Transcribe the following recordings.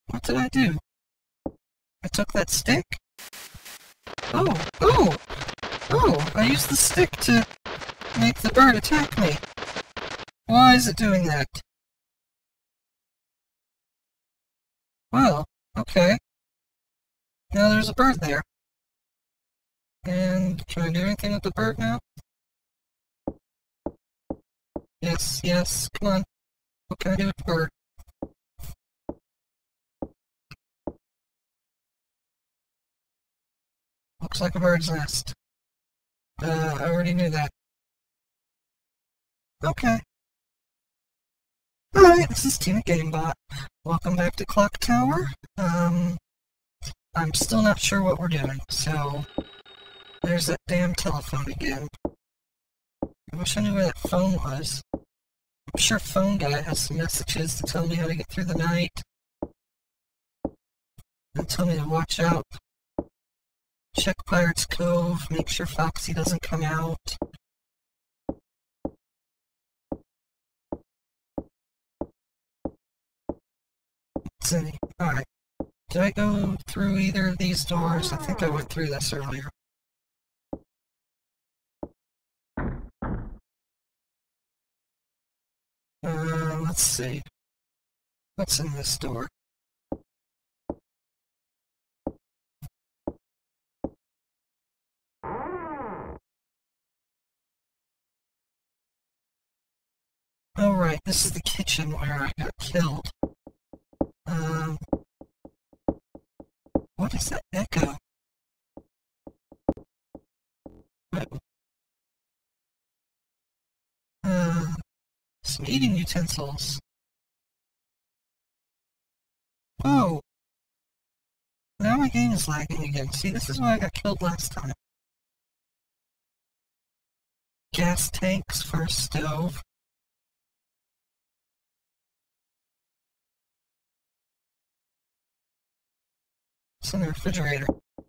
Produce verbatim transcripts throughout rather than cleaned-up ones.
What did I do? I took that stick? Oh, oh, oh, I used the stick to make the bird attack me. Why is it doing that? Well, okay. Now there's a bird there. And can I do anything with the bird now? Yes, yes, come on. What can I do with the bird? Looks like a bird's nest. Uh, I already knew that. Okay. Alright, this is Tina Gamebot. Welcome back to Clock Tower. Um, I'm still not sure what we're doing, so there's that damn telephone again. I wish I knew where that phone was. I'm sure Phone Guy has some messages to tell me how to get through the night. And tell me to watch out. Check Pirate's Cove, make sure Foxy doesn't come out. Let's see. Alright. Did I go through either of these doors? I think I went through this earlier. Uh, let's see. What's in this door? Oh, right, this is the kitchen where I got killed. Um, what is that echo? Uh, some eating utensils. Oh! Now my game is lagging again. See, this is why I got killed last time. Gas tanks for a stove. It's in the refrigerator.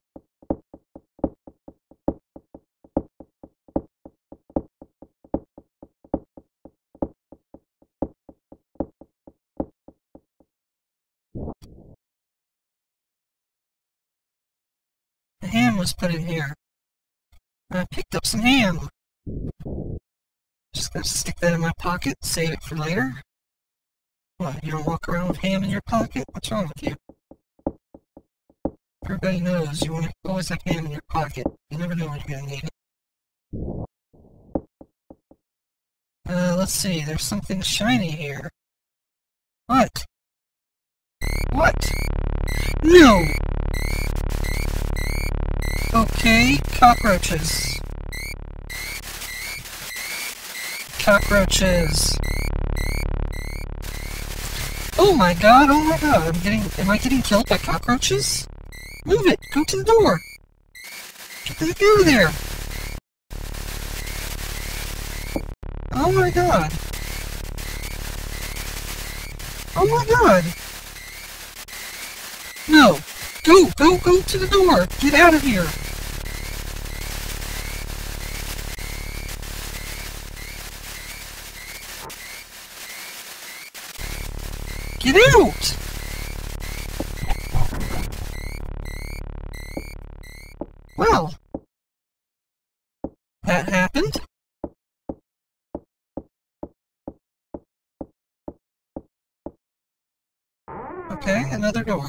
The ham was put in here. I picked up some ham. Just gonna stick that in my pocket, save it for later. What, you don't walk around with ham in your pocket? What's wrong with you? Everybody knows you want to always have ham in your pocket. You never know when you're gonna need it. Uh, let's see, there's something shiny here. What? What? No! Okay, cockroaches. Cockroaches. Oh my god, oh my god, I'm getting, am I getting killed by cockroaches? Move it, go to the door. Get the heck out of there. Oh my god. Oh my god. No. Go, go, go to the door. Get out of here. Get out! Well, that happened. Okay, another door.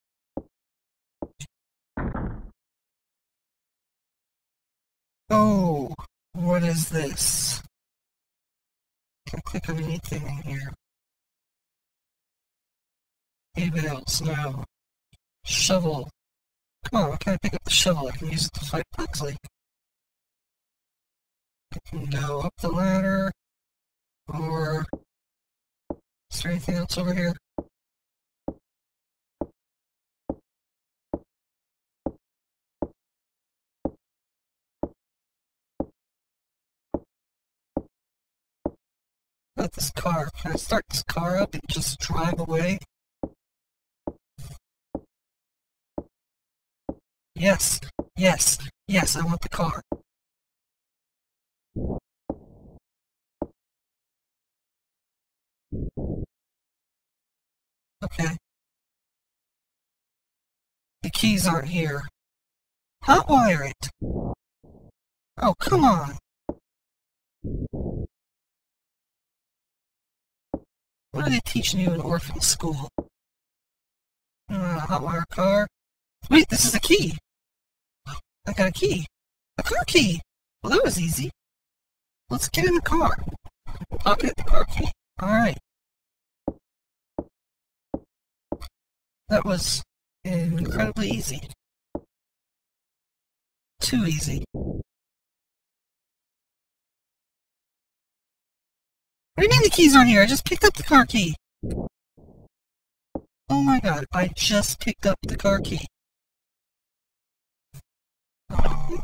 Oh, what is this? Can I click on anything in here? Anybody else? No. Shovel. Come on, why can't I pick up the shovel? I can use it to fight Pugsley. I can go up the ladder, or... Is there anything else over here? About this car. Can I start this car up and just drive away? Yes, yes, yes, I want the car. Okay. The keys aren't here. Hotwire it! Oh, come on! What are they teaching you in orphan school? Uh, hotwire car. Wait, this is a key! I got a key. A car key! Well, that was easy. Let's get in the car. Pocket the car key. Alright. That was incredibly easy. Too easy. What do you mean the keys aren't here? I just picked up the car key. Oh my god, I just picked up the car key. Um,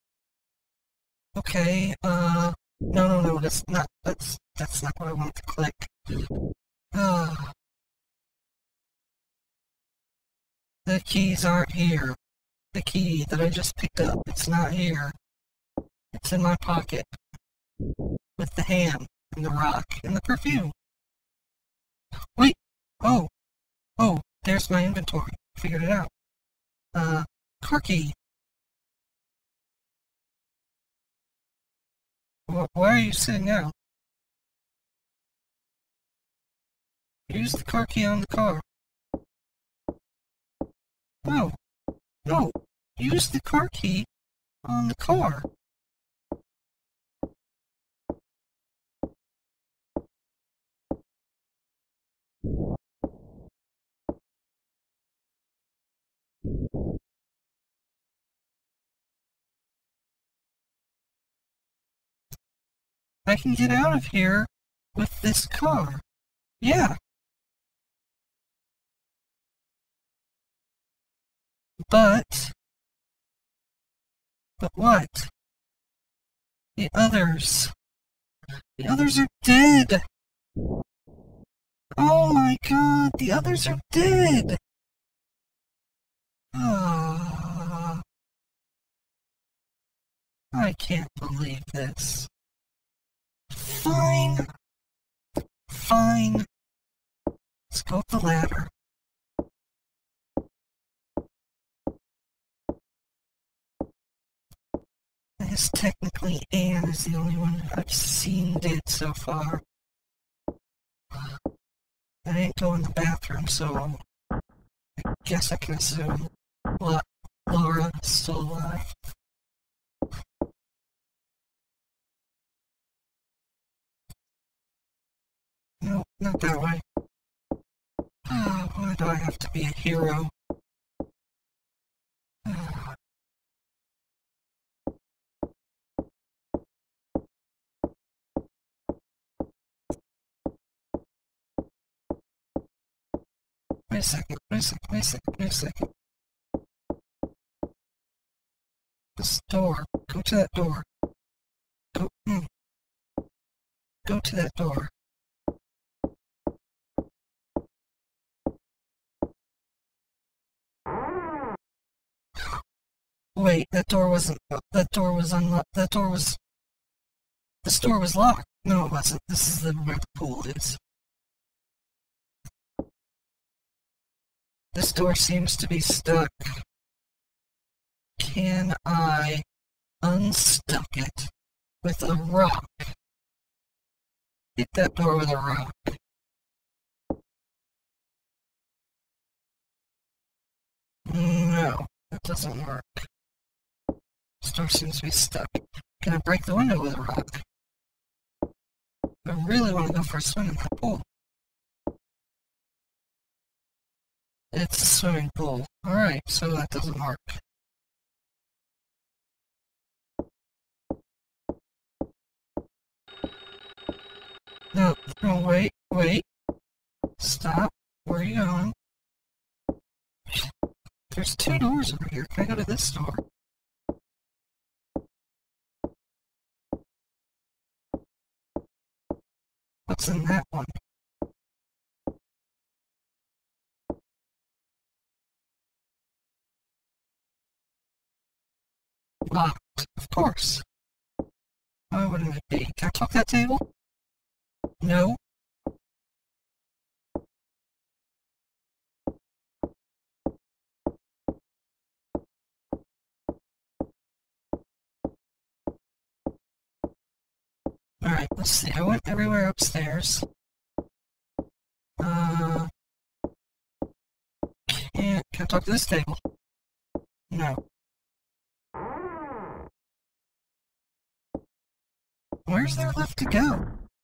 okay, uh, no, no, no, that's not, that's, that's not what I want to click. Uh, the keys aren't here. The key that I just picked up, it's not here. It's in my pocket. With the ham, and the rock, and the perfume. Wait, oh, oh, there's my inventory. Figured it out. Uh, car key. Why are you sitting down? Use the car key on the car. No, no, use the car key on the car. I can get out of here with this car. Yeah. But, but what? The others. The others are dead. Oh my god, the others are dead. Ah, I can't believe this. Fine. Fine. Let's go up the ladder. I guess technically Anne is the only one I've seen dead so far. I didn't go in the bathroom, so I guess I can assume La- Laura is still alive. No, not that way. Ah, why do I have to be a hero? Ah. Wait a second, wait a second, wait a second, wait a second. This door. Go to that door. Go, mm. Go to that door. Wait, that door wasn't, that door was unlocked, that door was, this door was locked. No, it wasn't. This is the, where the pool is. This door seems to be stuck. Can I unstuck it with a rock? Hit that door with a rock. No, that doesn't work. This door seems to be stuck. Can I break the window with a rock? I really want to go for a swim in the pool. It's a swimming pool. Alright, so that doesn't work. No, no, wait, wait. Stop. Where are you going? There's two doors over here. Can I go to this door? What's in that one? Locked, of course. Why wouldn't it be? Can I talk that table? No. Alright, let's see. I went everywhere upstairs. Uh... Can't... Can I talk to this table? No. Where's there left to go?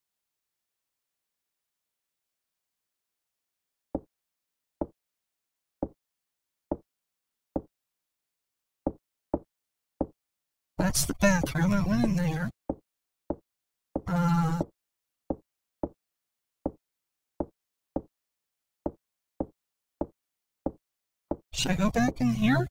That's the bathroom. I went in there. Uh... Should I go back in here?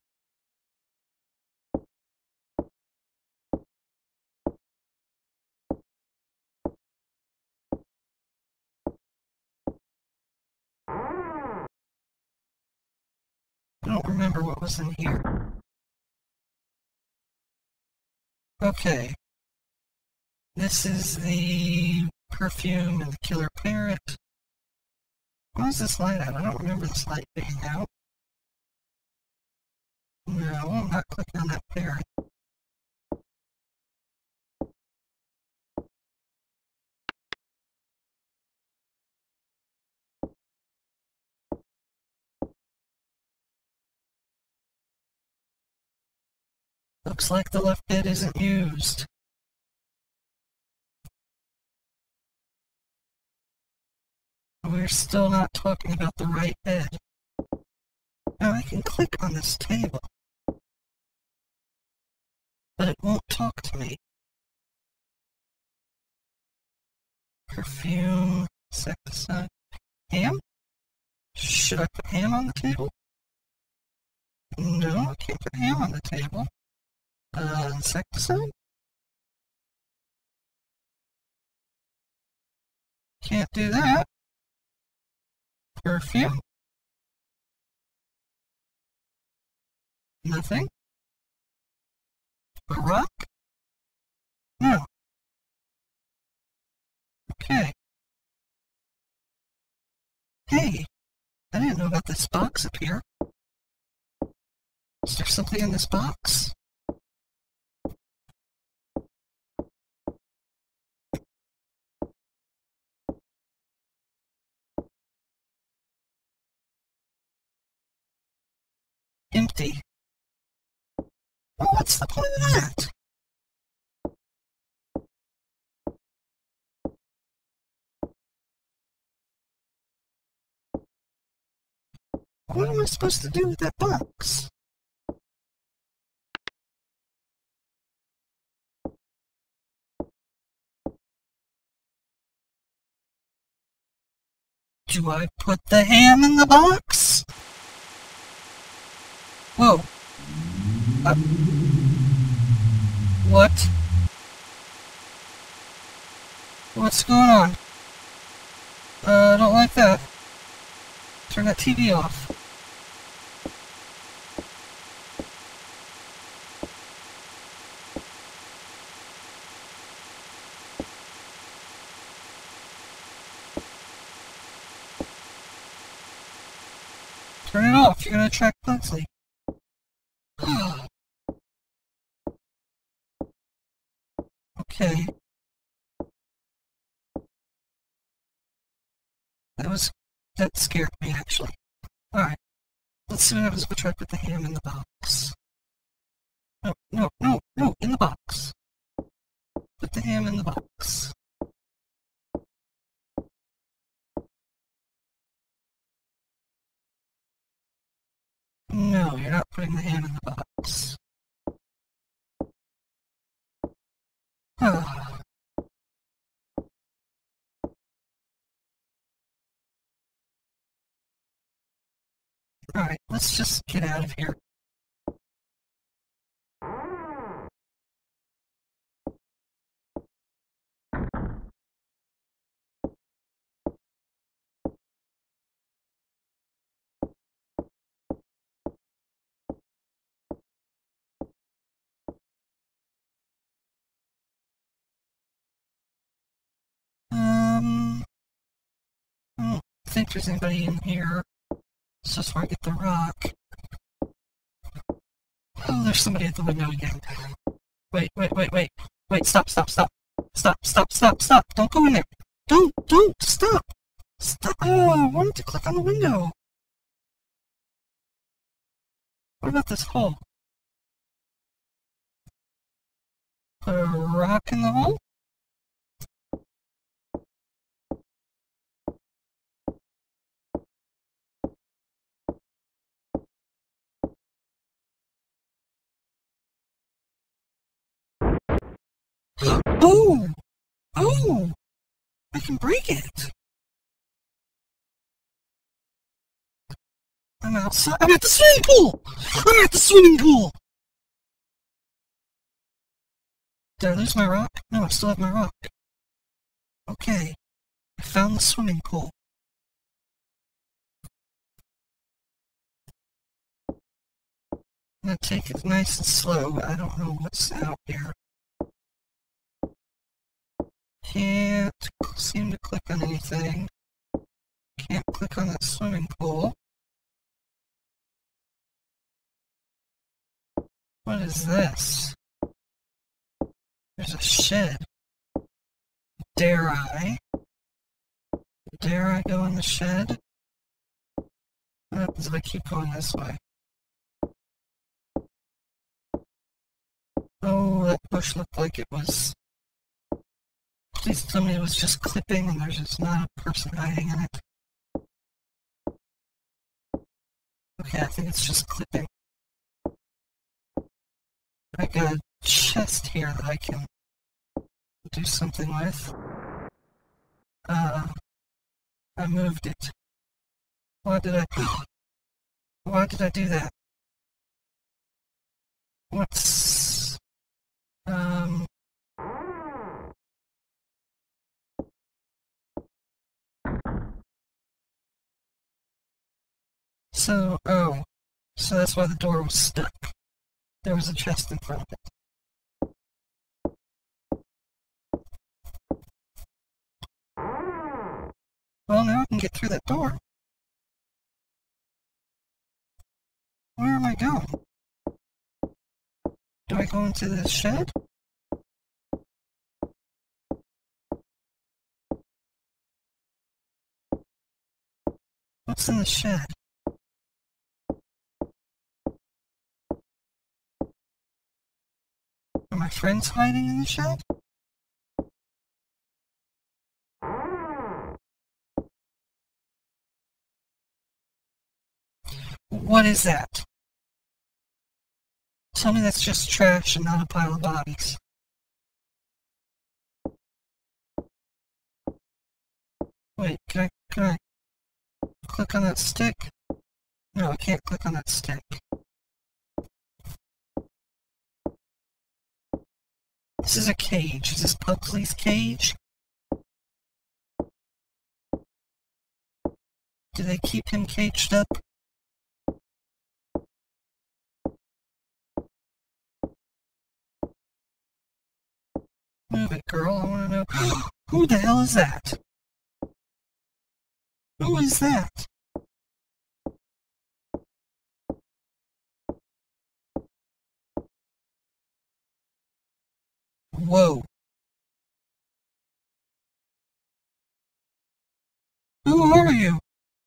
I don't remember what was in here. Okay. This is the perfume and the killer parrot. Why is this light out? I don't remember this light being out. No, I'm not clicking on that parrot. Looks like the left bed isn't used. We're still not talking about the right bed. Now I can click on this table, but it won't talk to me. Perfume, insecticide, ham? Should I put ham on the table? No, I can't put ham on the table. Uh, insecticide? Can't do that. Perfume? Nothing. A rock? No. Okay. Hey, I didn't know about this box up here. Is there something in this box? Empty. Well, what's the point of that? What am I supposed to do with that box? Do I put the ham in the box? Whoa. Uh, what? What's going on? Uh, I don't like that. Turn that T V off. Turn it off. You're gonna attract Pugsley. Okay. That was... that scared me, actually. Alright. Let's see what happens if I try to put the ham in the box. No, no, no, no, in the box. Put the ham in the box. No, you're not putting the ham in the box. Ah. Alright, let's just get out of here. Um, I don't think there's anybody in here. It's just where I get the rock. Oh, there's somebody at the window again. Wait, wait, wait, wait. Wait, stop, stop, stop. Stop, stop, stop, stop. Don't go in there. Don't, don't, stop. Stop. Oh, I wanted to click on the window. What about this hole? Put a rock in the hole? Oh! Oh! I can break it! I'm outside. I'm at the swimming pool! I'm at the swimming pool! Did I lose my rock? No, I still have my rock. Okay. I found the swimming pool. I'm gonna take it nice and slow. I don't know what's out here. Can't seem to click on anything. Can't click on that swimming pool. What is this? There's a shed. Dare I? Dare I go in the shed? What happens if I keep going this way? Oh, that bush looked like it was... Please tell me it was just clipping and there's just not a person hiding in it. Okay, I think it's just clipping. I got a chest here that I can do something with. Uh, I moved it. Why did I... Why did I do that? What's... Um... So, oh, so that's why the door was stuck. There was a chest in front of it. Well, now I can get through that door. Where am I going? Do I go into this shed? What's in the shed? Are my friends hiding in the shed? What is that? Tell me that's just trash and not a pile of bodies. Wait, can I, can I click on that stick? No, I can't click on that stick. This is a cage. Is this Pugsley's cage? Do they keep him caged up? Move it, girl. I want to know. Who the hell is that? Who is that? Whoa. Who are you?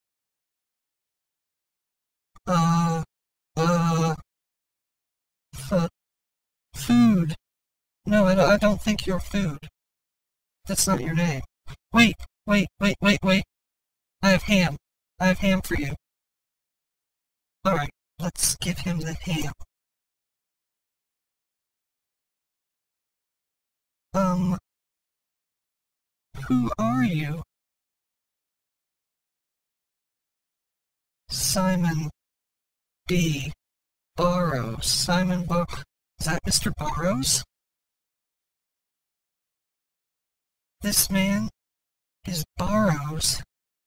Uh, uh, f- food. No, I don't, I don't think you're food. That's not your name. Wait, wait, wait, wait, wait. I have ham. I have ham for you. Alright, let's give him the ham. Um, who are you? Simon B. Burrows. Simon Bar... Is that Mister Burrows? This man is Burrows.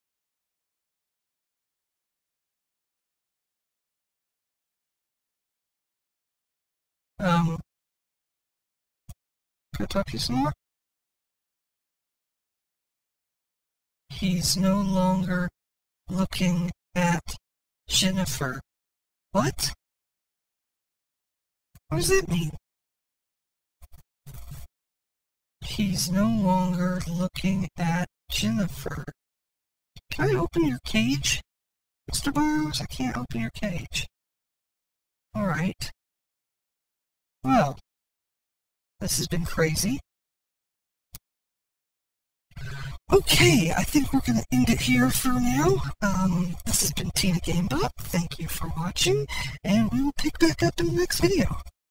Um, can I talk to you some more? He's no longer looking at Jennifer. What? What does that mean? he's no longer looking at Jennifer. Can I open your cage, Mister Burrows? I can't open your cage. Alright. Well, this has been crazy. Okay, I think we're going to end it here for now. Um, this has been Tina Gamebot. Thank you for watching, and we will pick back up in the next video.